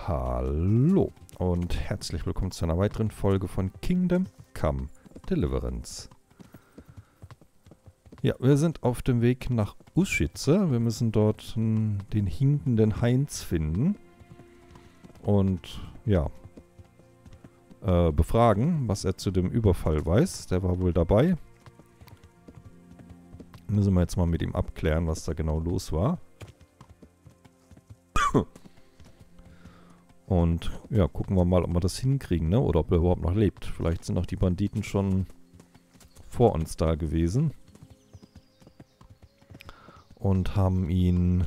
Hallo und herzlich willkommen zu einer weiteren Folge von Kingdom Come Deliverance. Ja, wir sind auf dem Weg nach Uschitze. Wir müssen dort den hinkenden Heinz finden und ja, befragen, was er zu dem Überfall weiß. Der war wohl dabei. Müssen wir jetzt mal mit ihm abklären, was da genau los war. Und ja, gucken wir mal, ob wir das hinkriegen, ne? Oder ob er überhaupt noch lebt. Vielleicht sind auch die Banditen schon vor uns da gewesen. Und haben ihn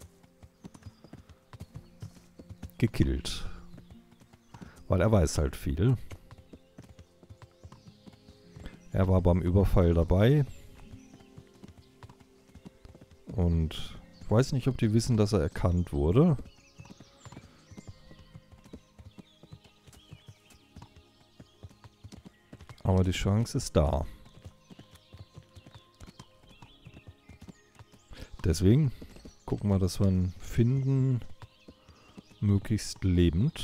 gekillt. Weil er weiß halt viel. Er war beim Überfall dabei. Und ich weiß nicht, ob die wissen, dass er erkannt wurde. Aber die Chance ist da. Deswegen gucken wir, dass wir ihn finden. Möglichst lebend.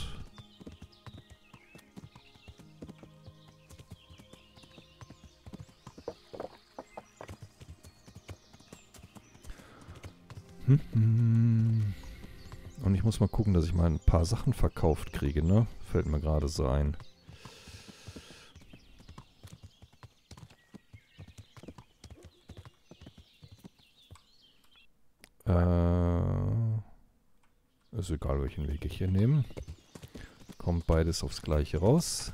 Und ich muss mal gucken, dass ich mal ein paar Sachen verkauft kriege, ne? Fällt mir gerade so ein. Ist egal, welchen Weg ich hier nehme. Kommt beides aufs Gleiche raus.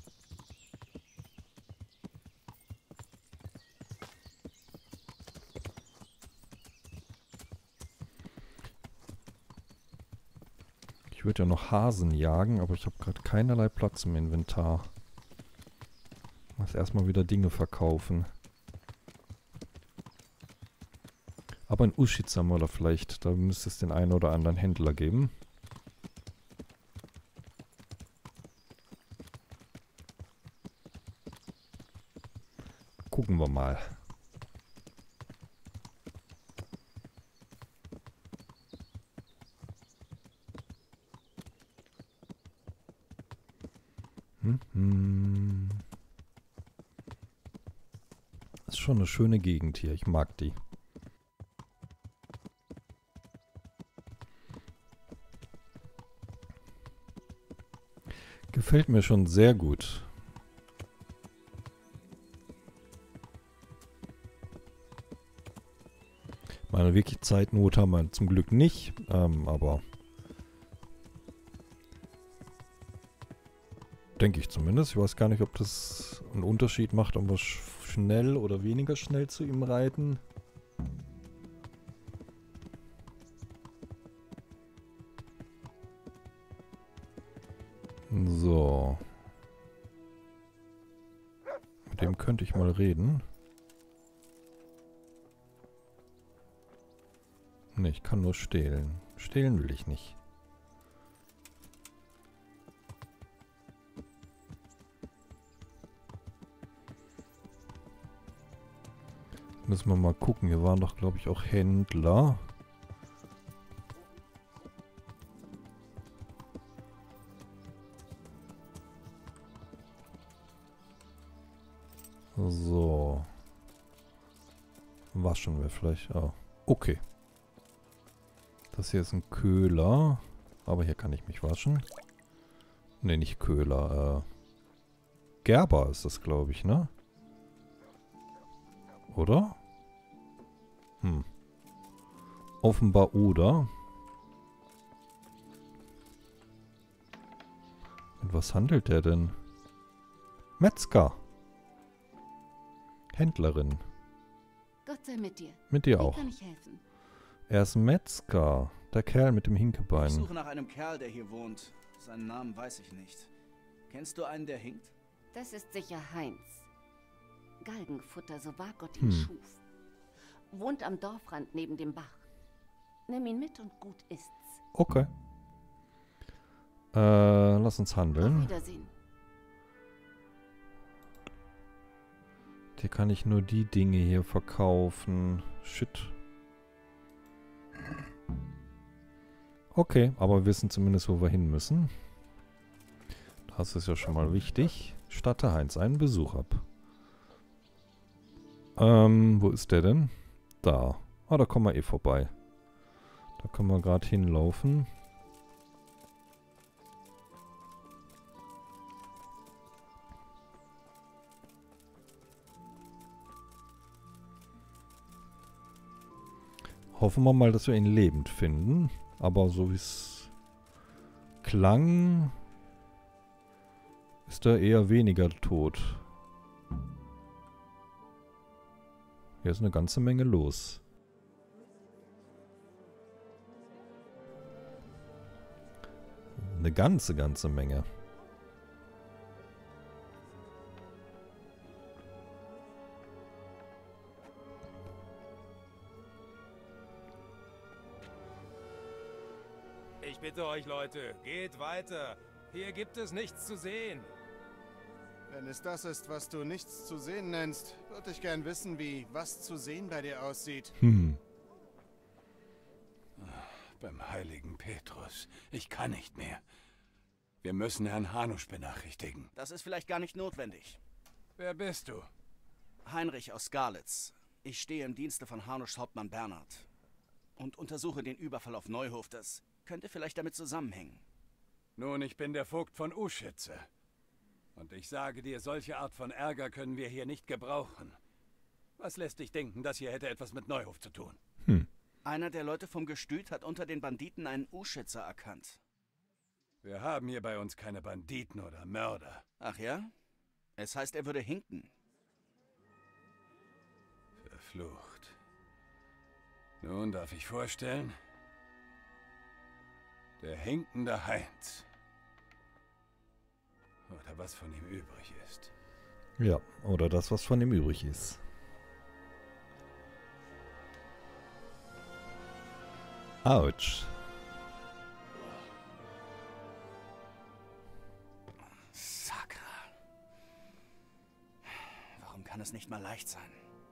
Ich würde ja noch Hasen jagen, aber ich habe gerade keinerlei Platz im Inventar. Ich muss erstmal wieder Dinge verkaufen. Aber in Uschitze haben wir da vielleicht, da müsste es den einen oder anderen Händler geben. Gucken wir mal. Das ist schon eine schöne Gegend hier, ich mag die. Gefällt mir schon sehr gut. Meine wirklich Zeitnot haben wir zum Glück nicht, aber denke ich zumindest. Ich weiß gar nicht, ob das einen Unterschied macht, ob wir schnell oder weniger schnell zu ihm reiten. So. Mit dem könnte ich mal reden. Ne, ich kann nur stehlen. Stehlen will ich nicht. Müssen wir mal gucken. Hier waren doch, glaube ich, auch Händler. So. Waschen wir vielleicht. Oh. Okay. Das hier ist ein Köhler. Aber hier kann ich mich waschen. Ne, nicht Köhler. Gerber ist das, glaube ich, ne? Oder? Offenbar oder. Und was handelt der denn? Metzger. Händlerin. Gott sei mit dir. Mit dir Wie auch. kann ich helfen? Er ist Metzger. Der Kerl mit dem Ich Hinkebein. suche nach einem Kerl, der hier wohnt. Seinen Namen weiß ich nicht. Kennst du einen, der hinkt? Das ist sicher Heinz. Galgenfutter, so wahr Gott ihn schuf. Wohnt am Dorfrand neben dem Bach. Nimm ihn mit und gut ist's. Okay. Lass uns Auf handeln. Wiedersehen. Hier kann ich nur die Dinge hier verkaufen. Shit. Okay, aber wir wissen zumindest, wo wir hin müssen. Das ist ja schon mal wichtig. Statte Heinz einen Besuch ab. Wo ist der denn? Da. Ah, da kommen wir eh vorbei. Da können wir gerade hinlaufen. Hoffen wir mal, dass wir ihn lebend finden. Aber so wie es klang, ist er eher weniger tot. Hier ist eine ganze Menge los. Eine ganze Menge. Ich bitte euch, Leute, geht weiter. Hier gibt es nichts zu sehen. Wenn es das ist, was du nichts zu sehen nennst, würde ich gern wissen, wie was zu sehen bei dir aussieht. Beim heiligen Petrus. Ich kann nicht mehr. Wir müssen Herrn Hanusch benachrichtigen. Das ist vielleicht gar nicht notwendig. Wer bist du? Heinrich aus Skalitz. Ich stehe im Dienste von Hanuschs Hauptmann Bernhard und untersuche den Überfall auf Neuhof. Das könnte vielleicht damit zusammenhängen. Nun, ich bin der Vogt von Uschitze. Und ich sage dir, solche Art von Ärger können wir hier nicht gebrauchen. Was lässt dich denken, das hier hätte etwas mit Neuhof zu tun? Einer der Leute vom Gestüt hat unter den Banditen einen Uschitzer erkannt. Wir haben hier bei uns keine Banditen oder Mörder. Ach ja? Es heißt, er würde hinken. Verflucht. Nun darf ich vorstellen, der hinkende Heinz. Oder was von ihm übrig ist. Ja, oder das, was von ihm übrig ist. Autsch. Sakra. Warum kann es nicht mal leicht sein?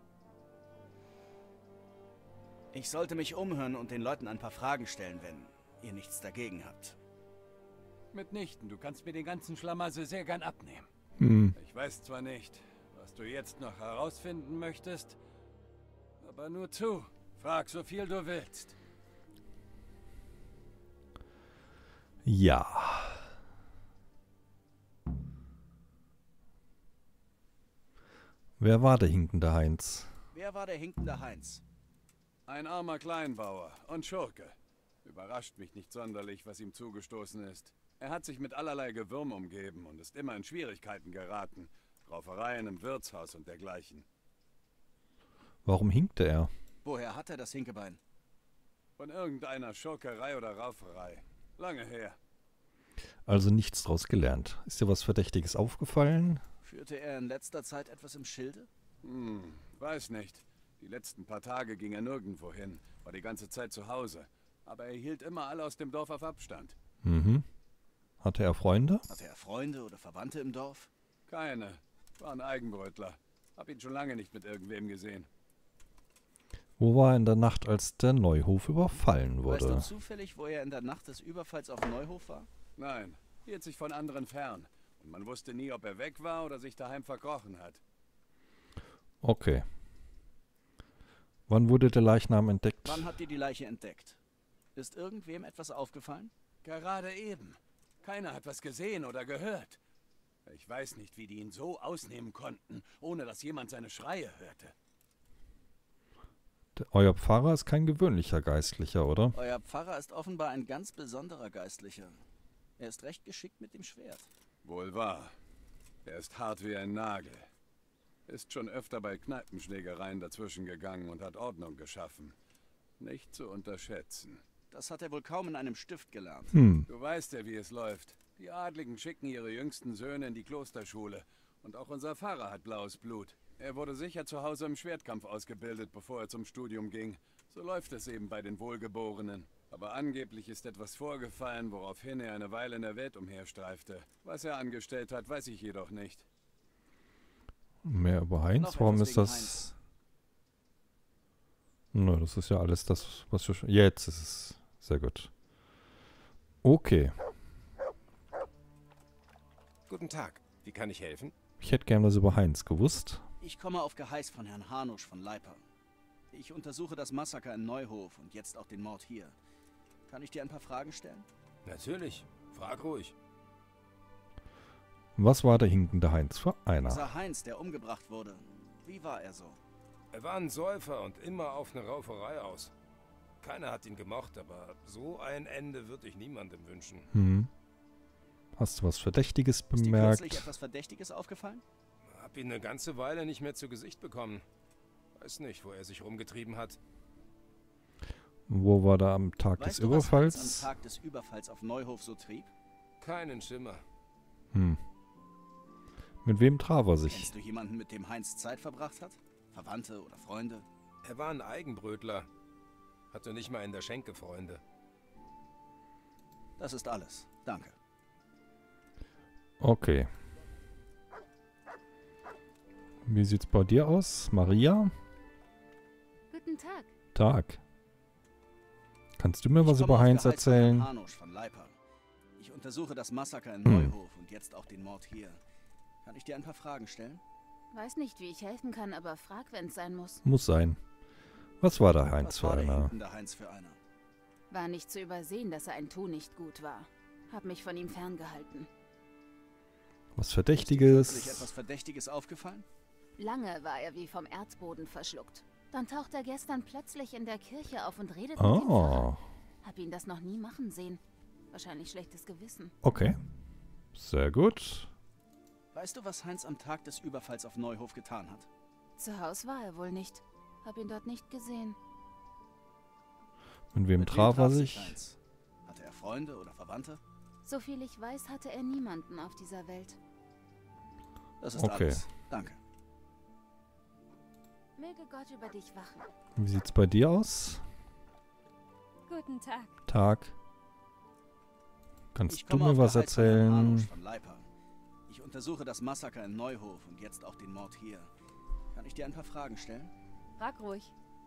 Ich sollte mich umhören und den Leuten ein paar Fragen stellen, wenn ihr nichts dagegen habt. Mitnichten, du kannst mir den ganzen Schlamassel sehr gern abnehmen. Ich weiß zwar nicht, was du jetzt noch herausfinden möchtest, aber nur zu. Frag so viel du willst. Ja. Wer war der hinkende Heinz? Wer war der hinkende Heinz? Ein armer Kleinbauer und Schurke. Überrascht mich nicht sonderlich, was ihm zugestoßen ist. Er hat sich mit allerlei Gewürm umgeben und ist immer in Schwierigkeiten geraten. Raufereien im Wirtshaus und dergleichen. Warum hinkte er? Woher hat er das Hinkebein? Von irgendeiner Schurkerei oder Rauferei. Lange her. Also nichts draus gelernt. Ist dir was Verdächtiges aufgefallen? Führte er in letzter Zeit etwas im Schilde? Weiß nicht. Die letzten paar Tage ging er nirgendwo hin. War die ganze Zeit zu Hause. Aber er hielt immer alle aus dem Dorf auf Abstand. Hatte er Freunde? Hatte er Freunde oder Verwandte im Dorf? Keine. War ein Eigenbrötler. Hab ihn schon lange nicht mit irgendwem gesehen. Wo war er in der Nacht, als der Neuhof überfallen wurde? Weißt du zufällig, wo er in der Nacht des Überfalls auf Neuhof war? Nein, hielt sich von anderen fern. Und man wusste nie, ob er weg war oder sich daheim verkrochen hat. Okay. Wann wurde der Leichnam entdeckt? Wann habt ihr die Leiche entdeckt? Ist irgendwem etwas aufgefallen? Gerade eben. Keiner hat was gesehen oder gehört. Ich weiß nicht, wie die ihn so ausnehmen konnten, ohne dass jemand seine Schreie hörte. Euer Pfarrer ist kein gewöhnlicher Geistlicher, oder? Euer Pfarrer ist offenbar ein ganz besonderer Geistlicher. Er ist recht geschickt mit dem Schwert. Wohl wahr. Er ist hart wie ein Nagel. Ist schon öfter bei Kneipenschlägereien dazwischen gegangen und hat Ordnung geschaffen. Nicht zu unterschätzen. Das hat er wohl kaum in einem Stift gelernt. Du weißt ja, wie es läuft. Die Adligen schicken ihre jüngsten Söhne in die Klosterschule. Und auch unser Pfarrer hat blaues Blut. Er wurde sicher zu Hause im Schwertkampf ausgebildet, bevor er zum Studium ging. So läuft es eben bei den Wohlgeborenen. Aber angeblich ist etwas vorgefallen, woraufhin er eine Weile in der Welt umherstreifte. Was er angestellt hat, weiß ich jedoch nicht. Mehr über Heinz? Noch Warum etwas ist wegen das... Na, das ist ja alles das, was wir schon... Jetzt ist es sehr gut. Okay. Guten Tag. Wie kann ich helfen? Ich hätte gern was über Heinz gewusst. Ich komme auf Geheiß von Herrn Hanusch von Leiper. Ich untersuche das Massaker in Neuhof und jetzt auch den Mord hier. Kann ich dir ein paar Fragen stellen? Natürlich. Frag ruhig. Was war der hinkende Heinz für einer? Dieser Heinz, der umgebracht wurde. Wie war er so? Er war ein Säufer und immer auf eine Rauferei aus. Keiner hat ihn gemocht, aber so ein Ende würde ich niemandem wünschen. Hm. Hast du was Verdächtiges Ist dir bemerkt? kürzlich etwas Verdächtiges aufgefallen? Hab ihn eine ganze Weile nicht mehr zu Gesicht bekommen. Weiß nicht, wo er sich rumgetrieben hat. Wo war da am Tag des Weißt du, was Heinz Überfalls? am Tag des Überfalls auf Neuhof so trieb? Keinen Schimmer. Hm. Mit wem traf er sich? Kennst du jemanden, mit dem Heinz Zeit verbracht hat? Verwandte oder Freunde? Er war ein Eigenbrötler. Hatte nicht mal in der Schenke Freunde. Das ist alles. Danke. Okay. Wie sieht's bei dir aus, Maria? Guten Tag. Tag. Kannst du mir was Ich komme über auf Heinz Geheiß von Herrn erzählen? Hanusch von Leiper. Ich untersuche das Massaker in Hm. Neuhof und jetzt auch den Mord hier. Kann ich dir ein paar Fragen stellen? Weiß nicht, wie ich helfen kann, aber frag, wenn's sein muss. Muss sein. Was war der Heinz Was für war der einer? hinkende Heinz für einer? War nicht zu übersehen, dass er ein Tu nicht gut war. Hab mich von ihm ferngehalten. Was Ist dir Verdächtiges? plötzlich etwas Verdächtiges aufgefallen? Lange war er wie vom Erdboden verschluckt. Dann taucht er gestern plötzlich in der Kirche auf und redet mit dem Pfarrer. Oh, Hab ihn das noch nie machen sehen. Wahrscheinlich schlechtes Gewissen. okay. Sehr gut. Weißt du, was Heinz am Tag des Überfalls auf Neuhof getan hat? Zu Hause war er wohl nicht. Hab ihn dort nicht gesehen. Mit wem traf er sich? Heinz? Hatte er Freunde oder Verwandte? Soviel ich weiß, hatte er niemanden auf dieser Welt. Das ist Okay. alles. Danke. Möge Gott über dich wachen. Wie sieht's bei dir aus? Guten Tag. Tag. Kannst Ich du komme mir auf was Geheiß von Herrn erzählen? Hanusch von Leiper. Ich untersuche das Massaker in Neuhof und jetzt auch den Mord hier. Kann ich dir ein paar Fragen stellen? Frag ruhig.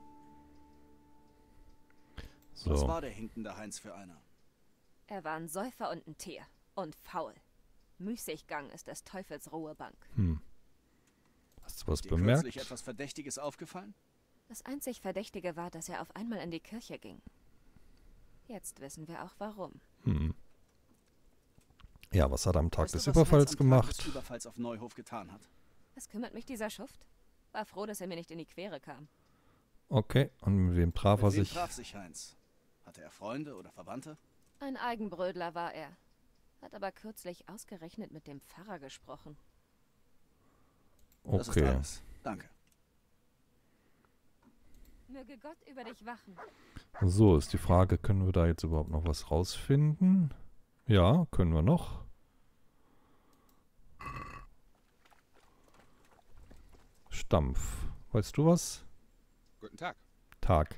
Was So. war der hinkende Heinz für einer? Er war ein Säufer und ein Tier. Und faul. Müßiggang ist des Teufels Ruhebank. Hm. Hast du was Ist dir bemerkt? kürzlich etwas Verdächtiges aufgefallen? Das einzig Verdächtige war, dass er auf einmal in die Kirche ging. Jetzt wissen wir auch warum. Hm. Ja, was hat er am Tag Weißt du, des was Überfalls Heinz am Tag gemacht? des Überfalls auf Neuhof getan hat? Was kümmert mich dieser Schuft? War froh, dass er mir nicht in die Quere kam. Okay, und mit wem traf er Mit wem sich? traf sich Heinz? Hatte er Freunde oder Verwandte? Ein Eigenbrödler war er. Hat aber kürzlich ausgerechnet mit dem Pfarrer gesprochen. Das ist Okay. alles. Danke. Möge Gott über dich wachen. So, ist die Frage, können wir da jetzt überhaupt noch was rausfinden? Ja, können wir noch. Stampf. Weißt du was? Guten Tag. Tag.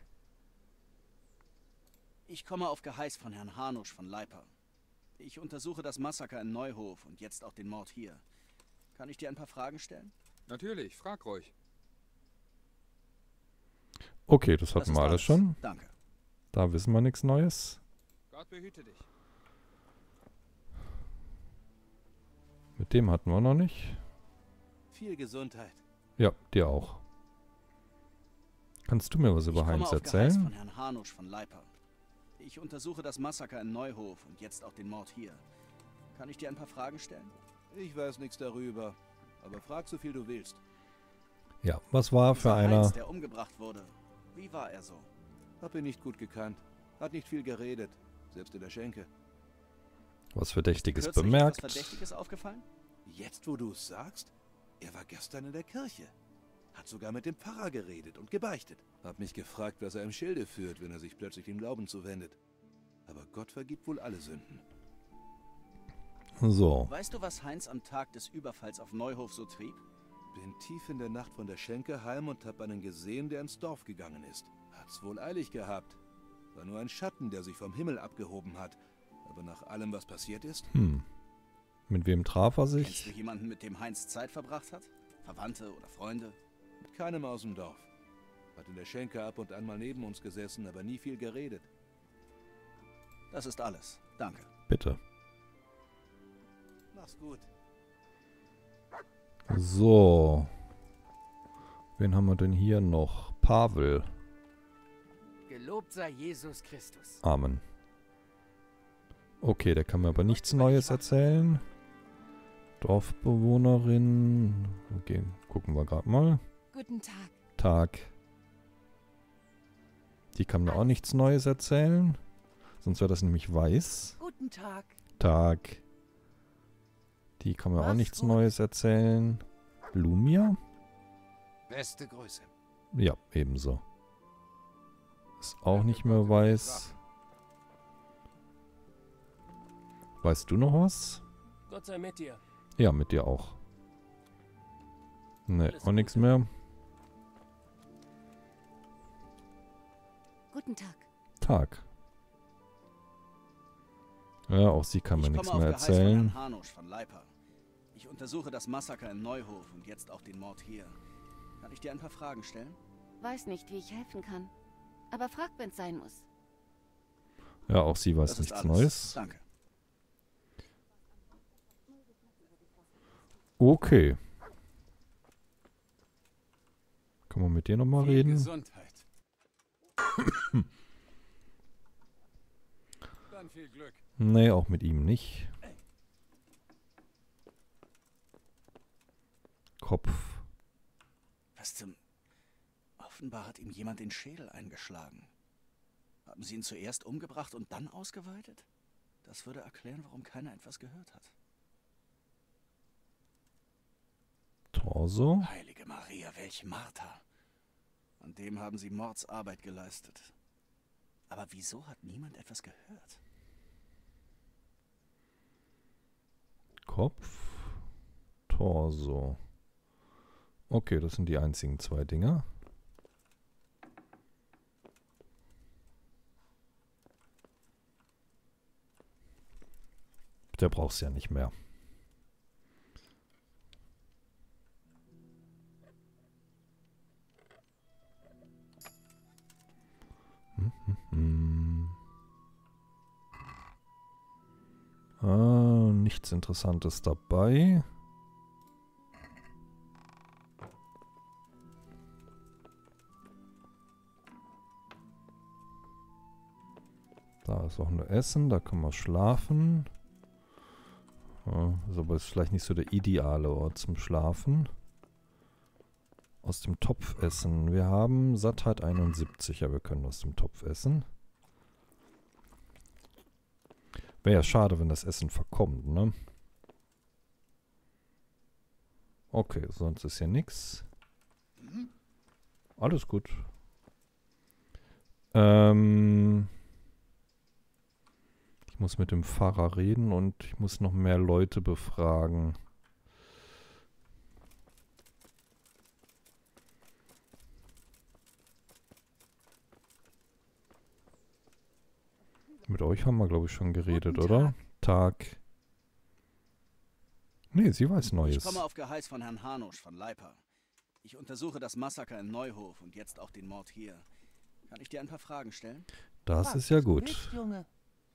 Ich komme auf Geheiß von Herrn Hanusch von Leiper. Ich untersuche das Massaker in Neuhof und jetzt auch den Mord hier. Kann ich dir ein paar Fragen stellen? Natürlich, frag ruhig. Okay, das Das hatten ist wir alles schon. Danke. Da wissen wir nichts Neues. Gott behüte dich. Mit dem hatten wir noch nicht. Viel Gesundheit. Ja, dir auch. Kannst du mir was über Ich komme Heinz auf Geheiß erzählen? von Herrn Hanusch von Leiper. Ich untersuche das Massaker in Neuhof und jetzt auch den Mord hier. Kann ich dir ein paar Fragen stellen? Ich weiß nichts darüber, aber frag so viel du willst. Ja, was war für Dieser einer? Heinz, der umgebracht wurde. Wie war er so? Hab ihn nicht gut gekannt. Hat nicht viel geredet, selbst in der Schenke. Was Verdächtiges Kürzlich bemerkt? etwas Verdächtiges aufgefallen? Jetzt, wo du es sagst, er war gestern in der Kirche. Hat sogar mit dem Pfarrer geredet und gebeichtet. Hab mich gefragt, was er im Schilde führt, wenn er sich plötzlich dem Glauben zuwendet. Aber Gott vergibt wohl alle Sünden. So. Weißt du, was Heinz am Tag des Überfalls auf Neuhof so trieb? Bin tief in der Nacht von der Schenke heim und hab einen gesehen, der ins Dorf gegangen ist. Hat's wohl eilig gehabt. War nur ein Schatten, der sich vom Himmel abgehoben hat. Aber nach allem, was passiert ist, Mit wem traf er Kennst du sich? jemanden, mit dem Heinz Zeit verbracht hat? Verwandte oder Freunde? mit keinem aus dem Dorf. Hat in der Schenke ab und an mal neben uns gesessen, aber nie viel geredet. Das ist alles. Danke. Bitte. Mach's gut. So. Wen haben wir denn hier noch? Pavel. Gelobt sei Jesus Christus. Amen. Okay, der kann mir aber nichts Neues erzählen. Dorfbewohnerin. Okay, gucken wir gerade mal. Guten Tag. Tag. Die kann mir auch nichts Neues erzählen. Sonst wäre das nämlich weiß. Guten Tag. Tag. Die kann mir auch Was nichts gut? Neues erzählen. Lumia? Beste Grüße. Ja, ebenso. Ist auch nicht mehr weiß. Weißt du noch was? Gott sei mit dir. Ja, mit dir auch. Ne, Alles auch nichts Gute. mehr. Guten Tag. Tag. Ja, auch sie kann mir Ich nichts komme mehr auf Geheiß von erzählen. Herrn Hanusch von Leiper. Ich untersuche das Massaker in Neuhof und jetzt auch den Mord hier. Kann ich dir ein paar Fragen stellen? Weiß nicht, wie ich helfen kann. Aber frag, wenn's sein muss. Ja, auch sie weiß Das ist nichts alles. Neues. Danke. Okay. Können wir mit dir nochmal Viel reden? Gesundheit. Dann viel Glück. Nee, auch mit ihm nicht. Kopf. Was zum... Offenbar hat ihm jemand den Schädel eingeschlagen. Haben sie ihn zuerst umgebracht und dann ausgeweitet? Das würde erklären, warum keiner etwas gehört hat. Torso. Heilige Maria, welch Marter. An dem haben sie Mordsarbeit geleistet. Aber wieso hat niemand etwas gehört? Kopf. Torso. Okay, das sind die einzigen zwei Dinger. Der braucht's ja nicht mehr. Nichts Interessantes dabei. Da ist auch nur Essen, da kann man schlafen. Ja, ist aber jetzt vielleicht nicht so der ideale Ort zum Schlafen. Aus dem Topf essen. Wir haben Sattheit 71, ja, wir können aus dem Topf essen. Wäre ja schade, wenn das Essen verkommt, ne? Okay, sonst ist hier nichts. Alles gut. Ich muss mit dem Pfarrer reden und ich muss noch mehr Leute befragen. Mit euch haben wir, glaube ich, schon geredet, Guten oder? Tag. Nee, sie weiß Ich Neues. komme auf Geheiß von Herrn Hanusch von Leiper. Ich untersuche das Massaker in Neuhof und jetzt auch den Mord hier. Kann ich dir ein paar Fragen stellen? Das ist ja gut. Willst, Junge?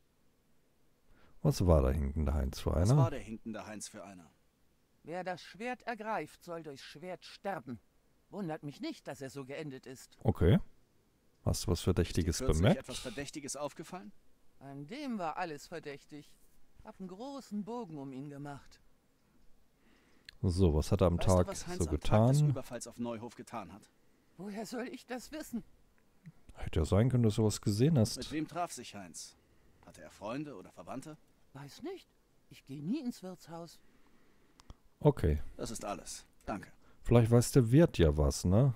Was war da hinten der Heinz für Was war einer? der hinkende Heinz für einer? Wer das Schwert ergreift, soll durchs Schwert sterben. Wundert mich nicht, dass er so geendet ist. Okay. Hast du was Ist dir Verdächtiges kürzlich bemerkt? etwas Verdächtiges aufgefallen? An dem war alles verdächtig. Hab einen großen Bogen um ihn gemacht. So, was hat er am Weißt Tag du, was Heinz so am Tag des getan? Überfalls auf Neuhof getan hat? Woher soll ich das wissen? Hätte ja sein können, dass du was gesehen Mit hast. wem traf sich Heinz? Hatte er Freunde oder Verwandte? Weiß nicht. Ich gehe nie ins Wirtshaus. Okay. Das ist alles. Danke. Vielleicht weiß der Wirt ja was, ne?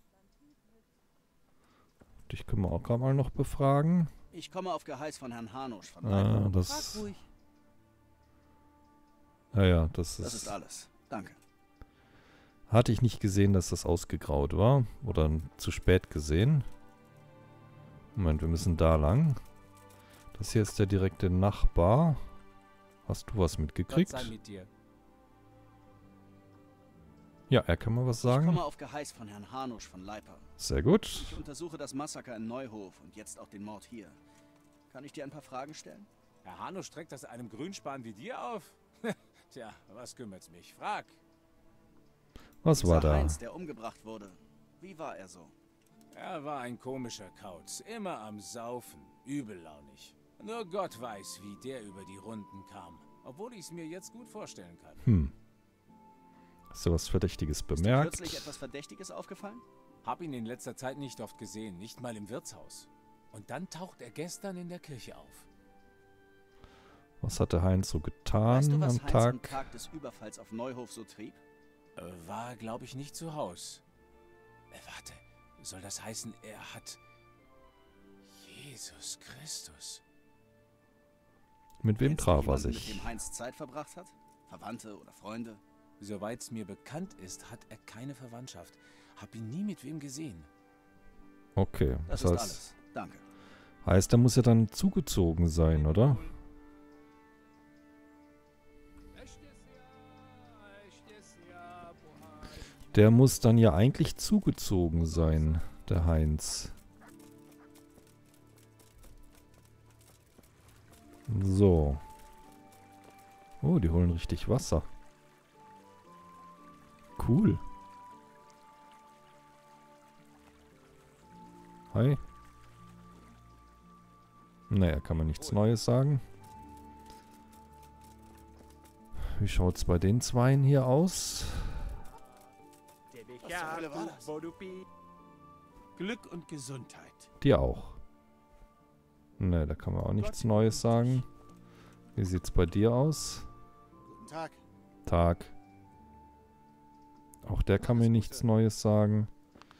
Dich können wir auch gerade mal noch befragen. Ich komme auf Geheiß von Herrn Hanusch von Leiper. Ah, Frag das... ruhig. Ja, das Das ist ist... alles. Danke. Hatte ich nicht gesehen, dass das ausgegraut war. Oder zu spät gesehen. Moment, wir müssen da lang. Das hier ist der direkte Nachbar. Hast du was mitgekriegt? Gott sei mit dir. Ja, er kann mal was Ich sagen. komme auf Geheiß von Herrn Hanusch von Leiper. Sehr gut. Ich untersuche das Massaker in Neuhof und jetzt auch den Mord hier. Kann ich dir ein paar Fragen stellen? Herr Hano streckt das einem Grünspan wie dir auf? Tja, was kümmert's mich? Frag. Was war Dieser da? Heinz, der umgebracht wurde. Wie war er so? Er war ein komischer Kauz. Immer am Saufen. Übellaunig. Nur Gott weiß, wie der über die Runden kam. Obwohl ich es mir jetzt gut vorstellen kann. Hast du was Verdächtiges Ist dir bemerkt? kürzlich etwas Verdächtiges aufgefallen? Hab ihn in letzter Zeit nicht oft gesehen. Nicht mal im Wirtshaus. Und dann taucht er gestern in der Kirche auf. Was hat der Heinz so getan Weißt du, was am Heinz Tag? am Tag des Überfalls auf Neuhof so trieb? War, glaube ich, nicht zu Haus. Warte, soll das heißen, er hat... Jesus Christus. Mit wem Kennst du traf er jemanden, sich? mit dem Heinz Zeit verbracht hat? Verwandte oder Freunde? Soweit's mir bekannt ist, hat er keine Verwandtschaft. Hab ihn nie mit wem gesehen. Okay, Das das ist heißt, alles. Danke. heißt, er muss ja dann zugezogen sein, oder? Der muss dann ja eigentlich zugezogen sein, der Heinz. So. Oh, die holen richtig Wasser. Cool. Hi. Naja, kann man nichts Neues sagen. Wie schaut's bei den Zweien hier aus? Was zur Hölle war das? Glück und Gesundheit. Dir auch. Ne, da kann man auch nichts Neues sagen. Wie sieht's bei dir aus? Guten Tag. Tag. Auch der kann mir nichts Neues sagen.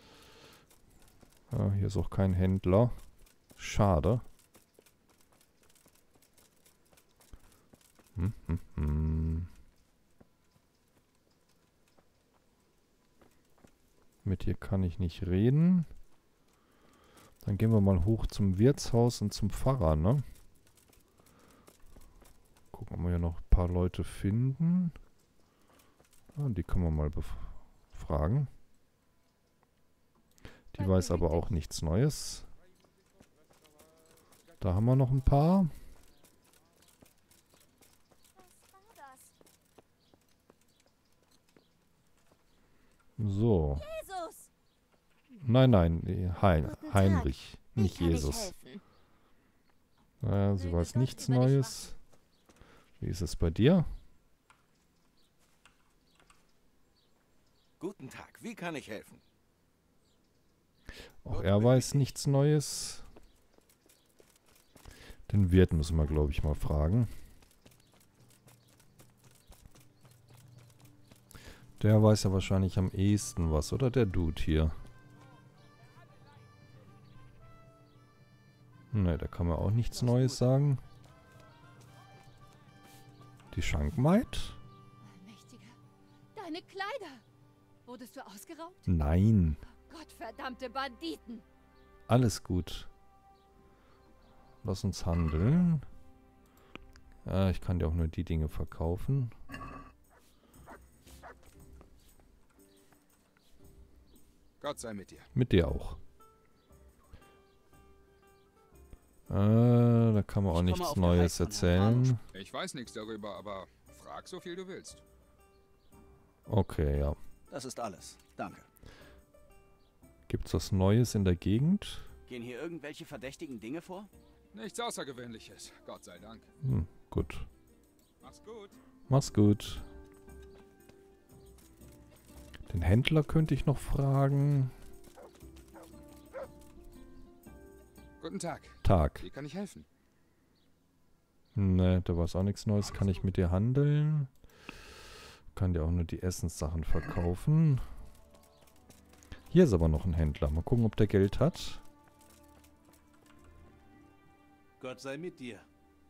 Ah, hier ist auch kein Händler. Schade. Mit hier kann ich nicht reden. Dann gehen wir mal hoch zum Wirtshaus und zum Pfarrer, ne? Gucken, ob wir hier noch ein paar Leute finden. Ah, die können wir mal befragen. Die weiß aber auch nichts Neues. Da haben wir noch ein paar. So. Jesus! Nein, nein, Heinrich, nicht Wie kann Jesus. ich helfen? Naja, sie weiß nichts Neues. Wie ist es bei dir? Guten Tag, wie kann ich helfen? Auch er weiß nichts Neues. Den Wirt müssen wir, glaube ich, mal fragen. Der weiß ja wahrscheinlich am ehesten was, oder der Dude hier? Ne, da kann man auch nichts Neues sagen. Die Schankmaid? Mächtiger, deine Kleider! Wurdest du ausgeraubt? Nein, Gottverdammte Banditen! alles gut. Lass uns handeln. Ich kann dir auch nur die Dinge verkaufen. Gott sei mit dir. Mit dir auch. Da kann man auch nichts Neues erzählen. Ich weiß nichts darüber, aber frag so viel du willst. Okay, ja. Das ist alles. Danke. Gibt's was Neues in der Gegend? Gehen hier irgendwelche verdächtigen Dinge vor? Nichts Außergewöhnliches, Gott sei Dank. Gut. Mach's gut. Mach's gut. Den Händler könnte ich noch fragen. Guten Tag. Tag. Wie kann ich helfen? Ne, da war auch nichts Neues. Kann ich mit dir handeln? Kann dir auch nur die Essenssachen verkaufen. Hier ist aber noch ein Händler. Mal gucken, ob der Geld hat. Gott sei mit dir.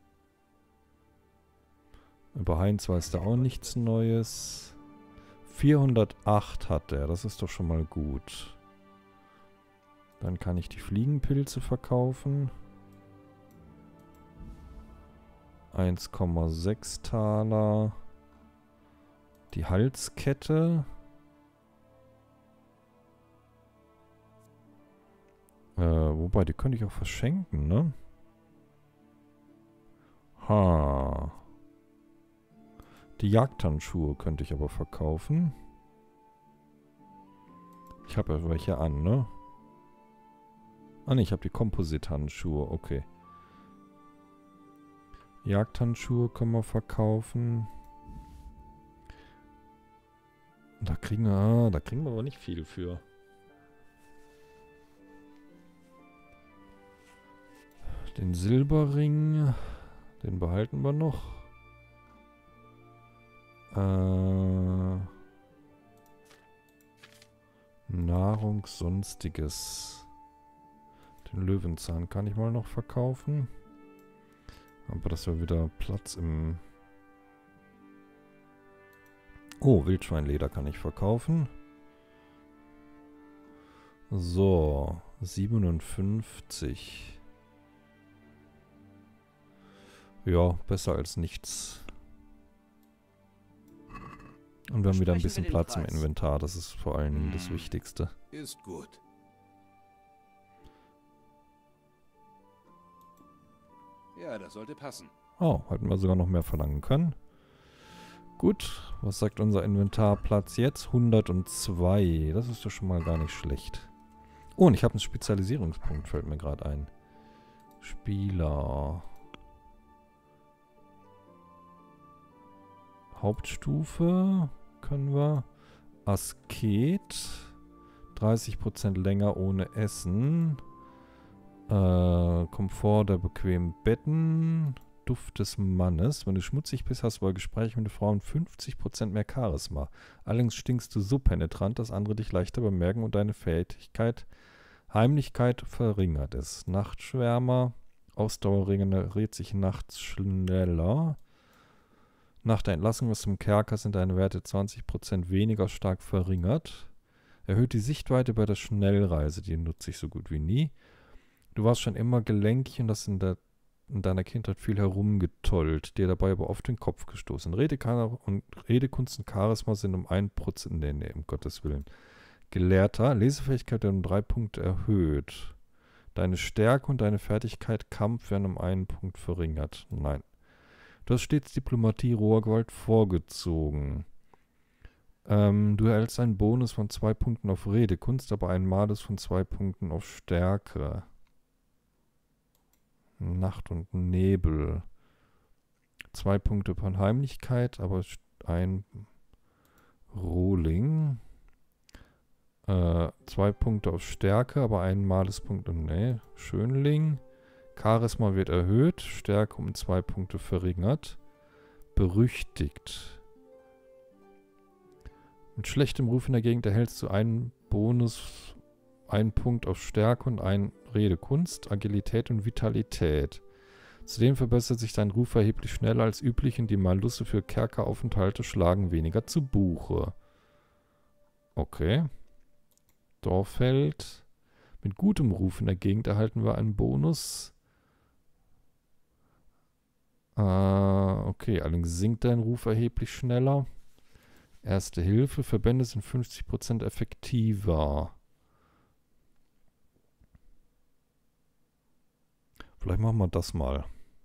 Über Heinz weiß der auch nichts Neues. 408 hat er. Das ist doch schon mal gut. Dann kann ich die Fliegenpilze verkaufen. 1,6 Taler. Die Halskette. Wobei, die könnte ich auch verschenken, ne? Ha. Die Jagdhandschuhe könnte ich aber verkaufen. Ich habe ja welche an, ne? Ah ne, ich habe die Komposithandschuhe, okay. Jagdhandschuhe können wir verkaufen. Da kriegen wir aber nicht viel für. Den Silberring, den behalten wir noch. Nahrung, Sonstiges. Den Löwenzahn kann ich mal noch verkaufen. Aber das wäre wieder Platz im... Oh, Wildschweinleder kann ich verkaufen. So, 57. Ja, besser als nichts. Und wir haben wieder ein bisschen Platz im Inventar. Das ist vor allen Dingen das Wichtigste. Ist gut. Ja, das sollte passen. Oh, hätten wir sogar noch mehr verlangen können. Gut, was sagt unser Inventarplatz jetzt? 102. Das ist doch schon mal gar nicht schlecht. Oh, und ich habe einen Spezialisierungspunkt, fällt mir gerade ein. Spieler. Hauptstufe können wir. Asket. 30% länger ohne Essen. Komfort der bequemen Betten. Duft des Mannes. Wenn du schmutzig bist, hast du bei Gesprächen mit Frauen 50% mehr Charisma. Allerdings stinkst du so penetrant, dass andere dich leichter bemerken und deine Fähigkeit, Heimlichkeit verringert es. Nachtschwärmer. Ausdauer regeneriert sich nachts schneller. Nach der Entlassung aus dem Kerker sind deine Werte 20% weniger stark verringert. Erhöht die Sichtweite bei der Schnellreise. Die nutze ich so gut wie nie. Du warst schon immer gelenkig und hast in deiner Kindheit viel herumgetollt, dir dabei aber oft den Kopf gestoßen. Redekunst und Charisma sind um 1%, nee, um Gottes Willen. Gelehrter, Lesefähigkeit wird um 3 Punkte erhöht. Deine Stärke und deine Fertigkeit Kampf werden um 1 Punkt verringert. Nein. Du hast stets Diplomatie, roher Gewalt vorgezogen. Du erhältst einen Bonus von 2 Punkten auf Redekunst, aber einen Malus von 2 Punkten auf Stärke. Nacht und Nebel. 2 Punkte von Heimlichkeit, aber ein Rohling. 2 Punkte auf Stärke, aber ein Maluspunkt. Nee, Schönling. Charisma wird erhöht, Stärke um 2 Punkte verringert. Berüchtigt. Mit schlechtem Ruf in der Gegend erhältst du einen Bonus, 1 Punkt auf Stärke und 1 Redekunst, Agilität und Vitalität. Zudem verbessert sich dein Ruf erheblich schneller als üblich und die Malusse für Kerkeraufenthalte schlagen weniger zu Buche. Okay. Dorfheld. Mit gutem Ruf in der Gegend erhalten wir einen Bonus. Okay, allerdings sinkt dein Ruf erheblich schneller. Erste Hilfe. Verbände sind 50% effektiver. Vielleicht machen wir das mal.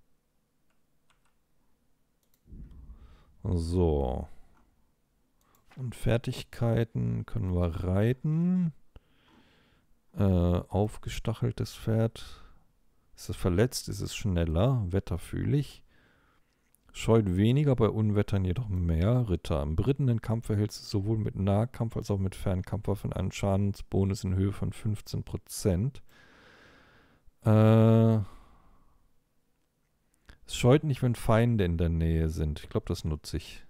So. Und Fertigkeiten können wir reiten. Aufgestacheltes Pferd. Ist es verletzt, ist es schneller. Wetterfühlig. Scheut weniger, bei Unwettern jedoch mehr. Ritter. Im berittenen Kampf erhältst du sowohl mit Nahkampf als auch mit Fernkampfwaffen einen Schadensbonus in Höhe von 15%. Es scheut nicht, wenn Feinde in der Nähe sind. Ich glaube, das nutze ich.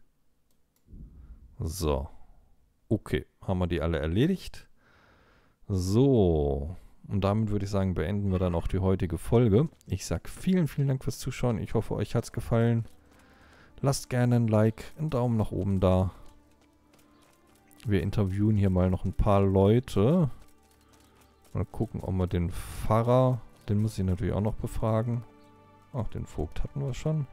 So. Okay, haben wir die alle erledigt. So. Und damit würde ich sagen, beenden wir dann auch die heutige Folge. Ich sage vielen, vielen Dank fürs Zuschauen. Ich hoffe, euch hat es gefallen. Lasst gerne ein Like, einen Daumen nach oben da. Wir interviewen hier mal noch ein paar Leute. Mal gucken, ob wir den Pfarrer, den muss ich natürlich auch noch befragen. Ach, den Vogt hatten wir schon.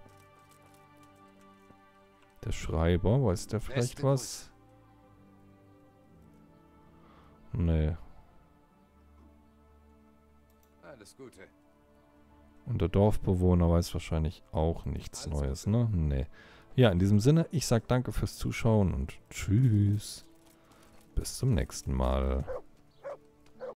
Der Schreiber, weiß der vielleicht was? Nee. Alles Gute. Und der Dorfbewohner weiß wahrscheinlich auch nichts Neues, ne? Nee. Ja, in diesem Sinne, ich sag danke fürs Zuschauen und tschüss. Bis zum nächsten Mal.